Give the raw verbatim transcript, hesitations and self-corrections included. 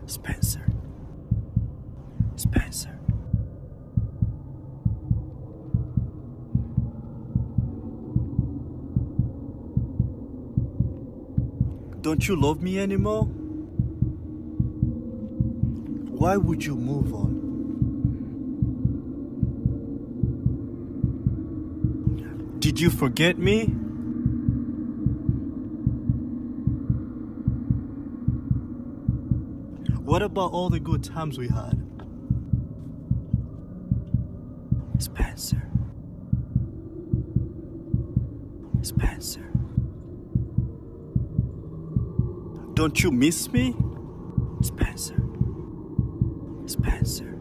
Spencer. Spencer. Don't you love me anymore? Why would you move on? Did you forget me? What about all the good times we had? Spencer. Spencer. Don't you miss me? Spencer. Spencer.